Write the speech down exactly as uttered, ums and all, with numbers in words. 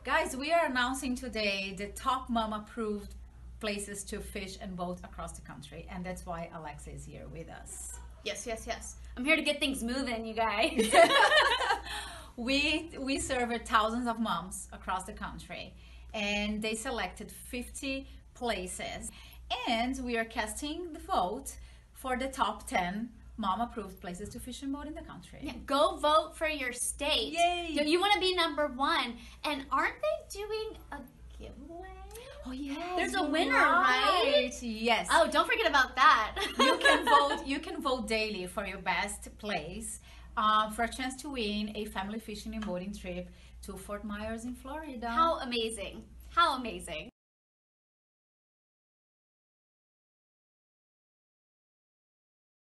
Guys, we are announcing today the top mom approved places to fish and boat across the country, and that's why Alexa is here with us. Yes, yes, yes. I'm here to get things moving, you guys. we we serve thousands of moms across the country, and they selected fifty places, and we are casting the vote for the top ten mom approved places to fish and boat in the country. Yeah, go vote for your state. Yay! You, you want to be number one. And aren't they doing a giveaway? Oh yes, There's a you're winner, right? Yes. Oh, don't forget about that. you can vote. You can vote daily for your best place, um, for a chance to win a family fishing and boating trip to Fort Myers in Florida. How amazing! How amazing!